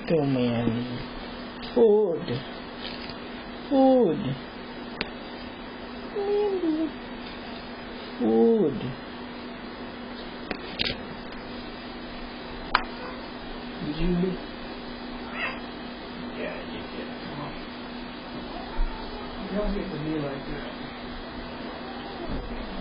Too many. Food. Food. Mandy. Food. Did you? Yeah, you did. Come on. You don't get to be like that.